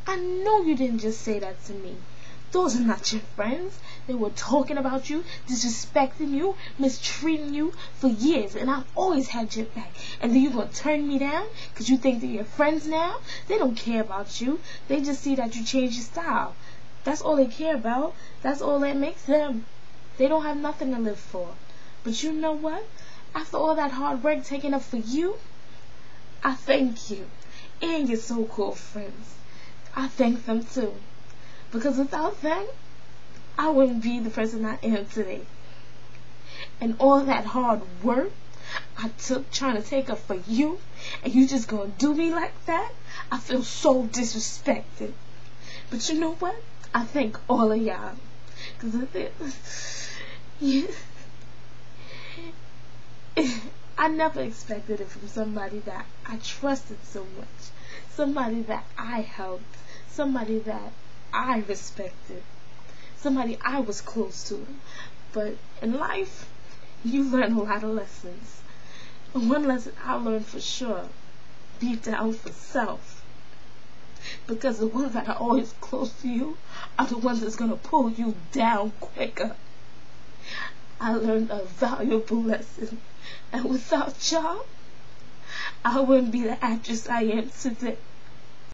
I know you didn't just say that to me. Those are not your friends. They were talking about you, disrespecting you, mistreating you for years, and I've always had your back. And then you're going to turn me down because you think they're your friends now? They don't care about you. They just see that you changed your style. That's all they care about. That's all that makes them. They don't have nothing to live for. But you know what? After all that hard work taken up for you, I thank you. And your so-called friends. I thank them too. Because without them, I wouldn't be the person I am today. And all that hard work I took trying to take up for you, and you just gonna do me like that? I feel so disrespected. But you know what? I thank all of y'all. Because I never expected it from somebody that I trusted so much. Somebody that I helped. Somebody that I respected. Somebody I was close to. But in life, you learn a lot of lessons. And one lesson I learned for sure, be down for self. Because the ones that are always close to you are the ones that's going to pull you down quicker. I learned a valuable lesson. And without y'all, I wouldn't be the actress I am today.